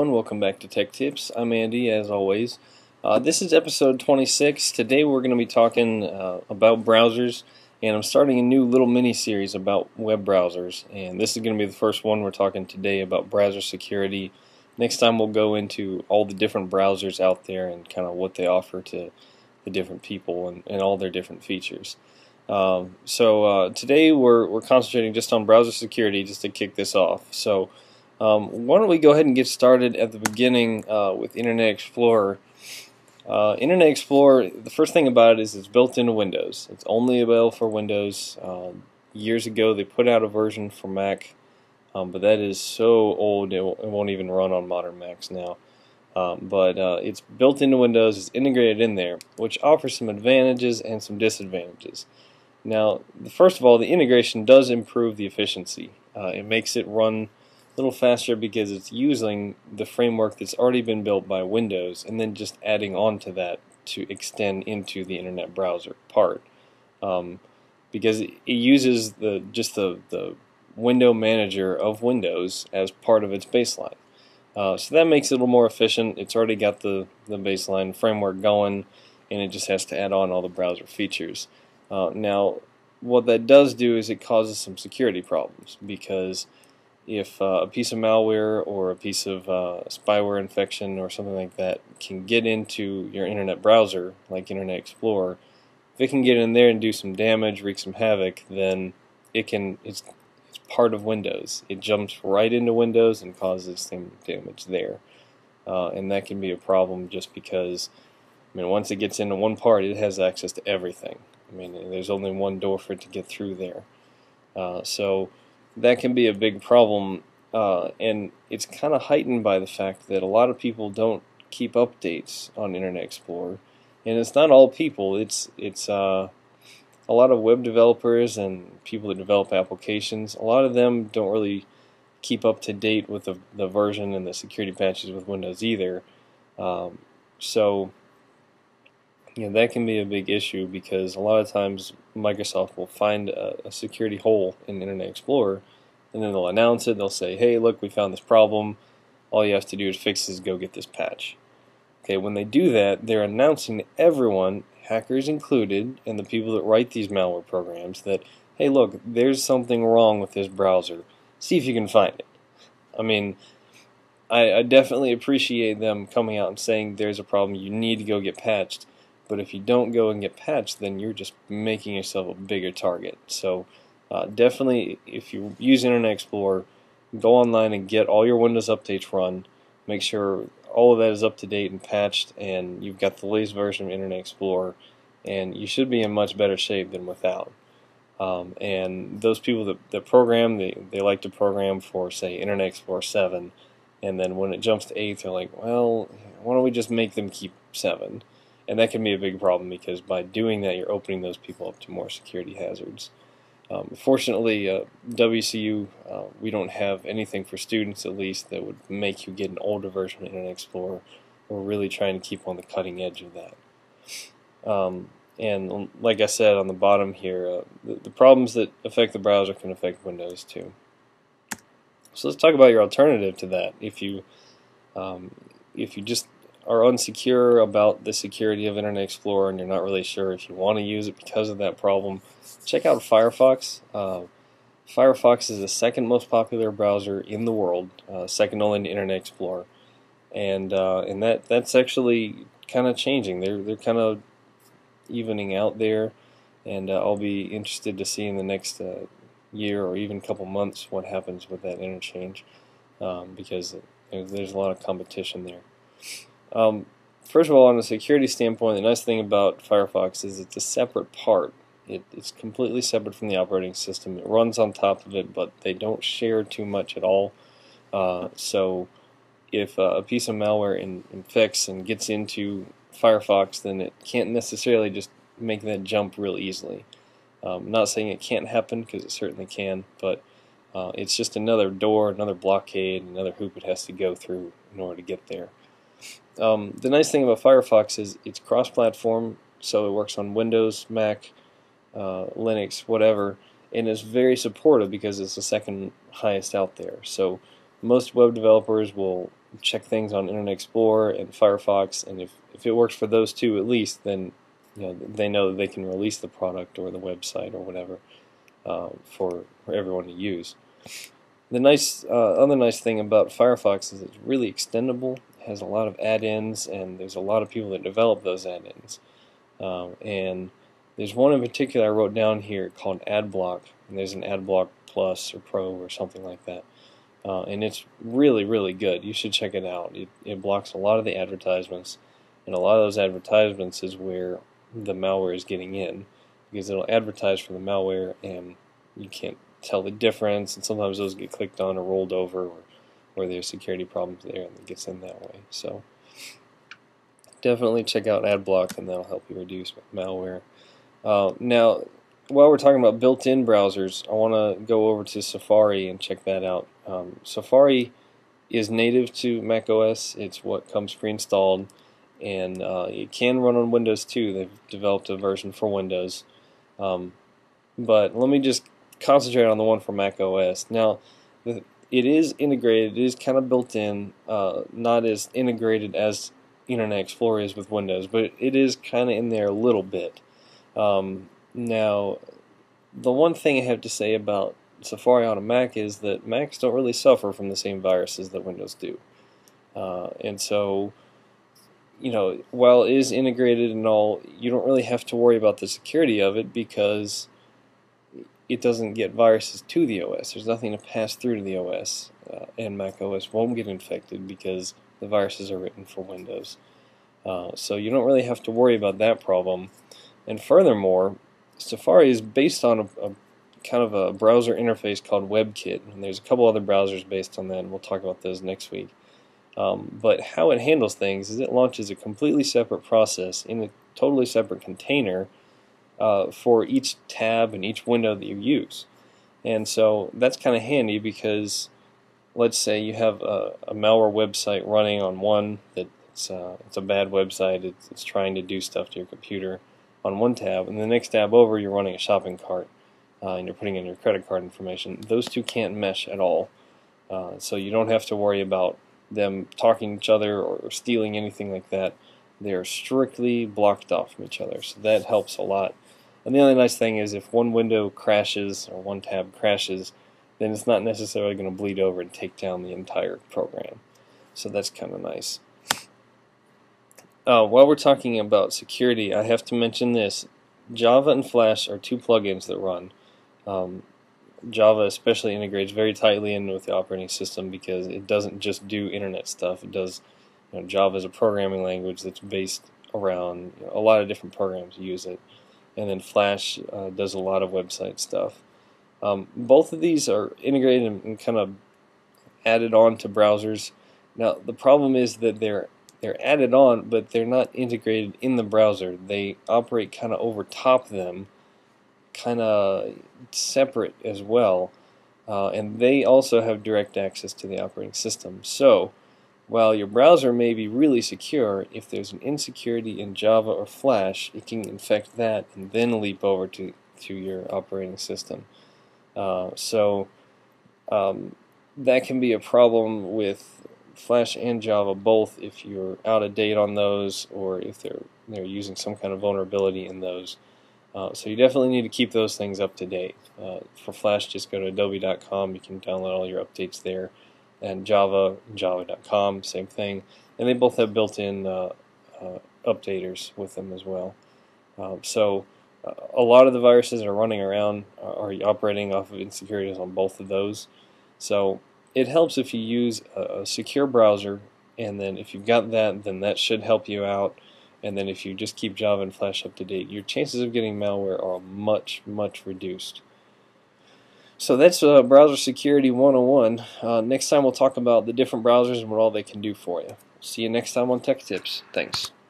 everyone, welcome back to Tech Tips. I'm Andy, as always. This is episode 26. Today we're going to be talking about browsers, and I'm starting a new little mini-series about web browsers, and this is going to be the first one. We're talking today about browser security. Next time we'll go into all the different browsers out there and kind of what they offer to the different people and all their different features. Today we're concentrating just on browser security just to kick this off. So why don't we go ahead and get started at the beginning with Internet Explorer. Internet Explorer, the first thing about it is it's built into Windows. It's only available for Windows. Years ago they put out a version for Mac, but that is so old it won't even run on modern Macs now. It's built into Windows, it's integrated in there, which offers some advantages and some disadvantages. Now, first of all, the integration does improve the efficiency. It makes it run a little faster because it's using the framework that's already been built by Windows and then just adding on to that to extend into the internet browser part. Because it uses the window manager of Windows as part of its baseline. So that makes it a little more efficient. It's already got the baseline framework going, and it just has to add on all the browser features. Now, what that does do is it causes some security problems, because if a piece of malware or a piece of spyware infection or something like that can get into your internet browser, like Internet Explorer, if it can get in there and do some damage, wreak some havoc, then it's part of Windows. It jumps right into Windows and causes some damage there. And that can be a problem just because, once it gets into one part, it has access to everything. There's only one door for it to get through there. So that can be a big problem, and it's kind of heightened by the fact that a lot of people don't keep updates on Internet Explorer. And it's not all people, it's a lot of web developers and people that develop applications. A lot of them don't really keep up to date with the version and the security patches with Windows either. That can be a big issue, because a lot of times Microsoft will find a security hole in Internet Explorer, and then they'll announce it. They'll say, hey, look, we found this problem. All you have to do to fix is go get this patch. Okay, when they do that, they're announcing to everyone, hackers included, and the people that write these malware programs, that, hey, look, there's something wrong with this browser. See if you can find it. I definitely appreciate them coming out and saying there's a problem, you need to go get patched. But if you don't go and get patched, then you're just making yourself a bigger target. So definitely, if you use Internet Explorer, go online and get all your Windows updates run. Make sure all of that is up to date and patched, and you've got the latest version of Internet Explorer, and you should be in much better shape than without. And those people that program, they like to program for, say, Internet Explorer 7, and then when it jumps to 8, they're like, well, why don't we just make them keep 7? And that can be a big problem, because by doing that, you're opening those people up to more security hazards. Fortunately, WCU, we don't have anything for students, at least, that would make you get an older version of Internet Explorer. We're really trying to keep on the cutting edge of that. And like I said on the bottom here, the problems that affect the browser can affect Windows too. So let's talk about your alternative to that. If you just are unsecure about the security of Internet Explorer and you're not really sure if you want to use it because of that problem, check out Firefox. Firefox is the second most popular browser in the world, second only to Internet Explorer, and that's actually kind of changing. They're kind of evening out there, and I'll be interested to see in the next year or even couple months what happens with that interchange, because there's a lot of competition there. First of all, on a security standpoint, the nice thing about Firefox is it's a separate part. It's completely separate from the operating system. It runs on top of it, but they don't share too much at all. So if a piece of malware infects and gets into Firefox, then it can't necessarily just make that jump real easily. I'm not saying it can't happen, because it certainly can, but it's just another door, another blockade, another hoop it has to go through in order to get there. The nice thing about Firefox is it's cross-platform, so it works on Windows, Mac, Linux, whatever, and it's very supportive because it's the second highest out there. So most web developers will check things on Internet Explorer and Firefox, and if it works for those two at least, then they know that they can release the product or the website or whatever for everyone to use. The other nice thing about Firefox is it's really extendable. It has a lot of add-ins, and there's a lot of people that develop those add-ins. And there's one in particular I wrote down here called AdBlock, and there's an AdBlock Plus or Pro or something like that. And it's really, really good. You should check it out. It blocks a lot of the advertisements, and a lot of those advertisements is where the malware is getting in, because it'll advertise for the malware and you can't tell the difference, and sometimes those get clicked on or rolled over, or there's security problems there and it gets in that way. So definitely check out AdBlock, and that'll help you reduce malware. Now, while we're talking about built-in browsers, I want to go over to Safari and check that out. Safari is native to macOS. It's what comes pre-installed, and it can run on Windows too. They've developed a version for Windows. But let me just concentrate on the one for macOS. Now, it is integrated. It is kind of built in, not as integrated as Internet Explorer is with Windows, but it is kind of in there a little bit. Now, the one thing I have to say about Safari on a Mac is that Macs don't really suffer from the same viruses that Windows do. And so, while it is integrated and all, you don't really have to worry about the security of it, because it doesn't get viruses to the OS. There's nothing to pass through to the OS, and Mac OS won't get infected because the viruses are written for Windows. So you don't really have to worry about that problem. And furthermore, Safari is based on a kind of a browser interface called WebKit, and there's a couple other browsers based on that, and we'll talk about those next week. But how it handles things is it launches a completely separate process in a totally separate container for each tab and each window that you use. And so that's kind of handy, because let's say you have a malware website running on one that's it's a bad website, it's trying to do stuff to your computer on one tab, and the next tab over you're running a shopping cart and you're putting in your credit card information. Those two can't mesh at all. So you don't have to worry about them talking to each other or stealing anything like that. They're strictly blocked off from each other, so that helps a lot. And the other nice thing is, if one window crashes or one tab crashes, then it's not necessarily going to bleed over and take down the entire program. So that's kind of nice. While we're talking about security, I have to mention this. Java and Flash are two plugins that run. Java especially integrates very tightly in with the operating system, because it doesn't just do internet stuff. It does, Java is a programming language that's based around a lot of different programs use it, and then Flash does a lot of website stuff. Both of these are integrated and kind of added on to browsers. Now the problem is that they're added on, but they're not integrated in the browser. They operate kind of over top them, kind of separate as well, and they also have direct access to the operating system. So while your browser may be really secure, if there's an insecurity in Java or Flash, it can infect that and then leap over to your operating system. So that can be a problem with Flash and Java both, if you're out of date on those, or if they're using some kind of vulnerability in those. So you definitely need to keep those things up to date. For Flash, just go to adobe.com. You can download all your updates there. And Java, java.com, same thing. And they both have built-in updaters with them as well. So a lot of the viruses that are running around are operating off of insecurities on both of those. So it helps if you use a secure browser, and then if you've got that, then that should help you out. And then if you just keep Java and Flash up to date, your chances of getting malware are much, much reduced. So that's Browser Security 101. Next time we'll talk about the different browsers and what all they can do for you. See you next time on Tech Tips. Thanks.